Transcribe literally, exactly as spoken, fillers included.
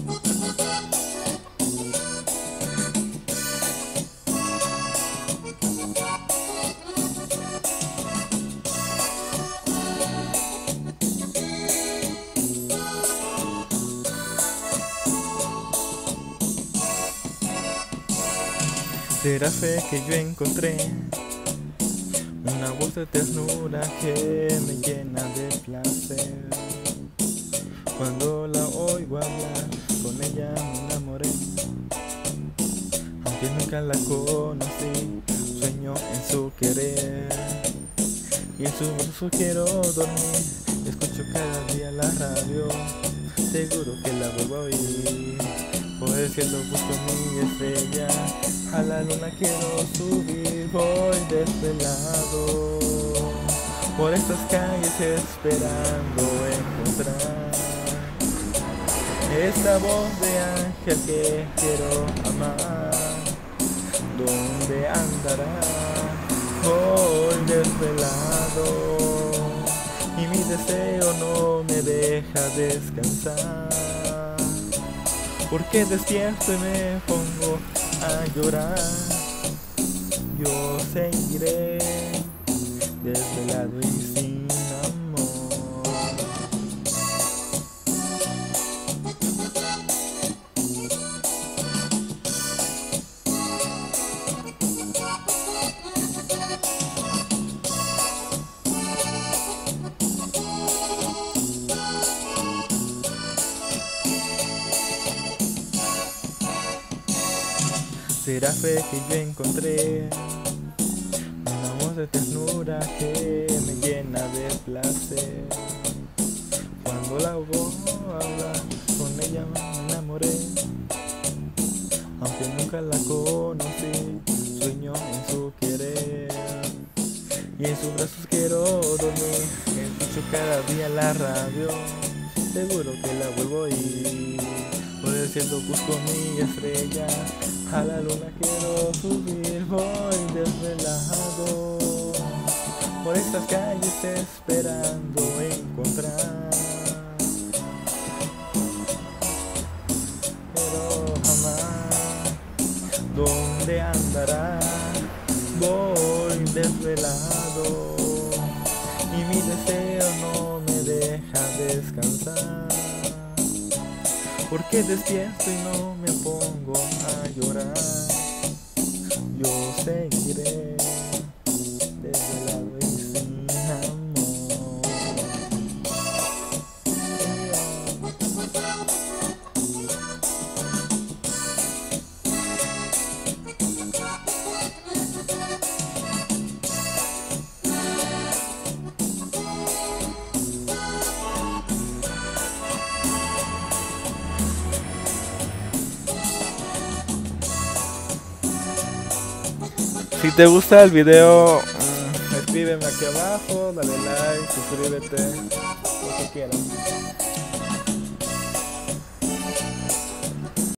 Será fe que yo encontré una voz de ternura que me llena de placer. Cuando la oigo hablar, con ella me enamoré. Aunque nunca la conocí, sueño en su querer. Y en sus brazos quiero dormir. Escucho cada día la radio, seguro que la vuelvo a oír. Por el cielo busco mi estrella, a la luna quiero subir. Voy desvelado por estas calles esperando encontrar esta voz de ángel que quiero amar. ¿Dónde andará? Voy desvelado y mi deseo no me deja descansar. Porque despierto y me pongo a llorar. Yo seguiré desvelado y sin amor. Será fe que yo encontré una voz de ternura que me llena de placer. Cuando la oigo hablar, con ella me enamoré. Aunque nunca la conocí, sueño en su querer. Y en sus brazos quiero dormir. Escucho cada día la radio, seguro que la vuelvo a oír. Por el cielo busco mi estrella, a la luna quiero subir. Voy desvelado por estas calles esperando encontrar, pero jamás ¿dónde andará? Voy desvelado y mi deseo no me deja descansar. Porque despierto y no me pongo a llorar. Yo seguiré desvelado y sin amor. Si te gusta el video, mmm, escríbeme aquí abajo, dale like, suscríbete, lo que quieras.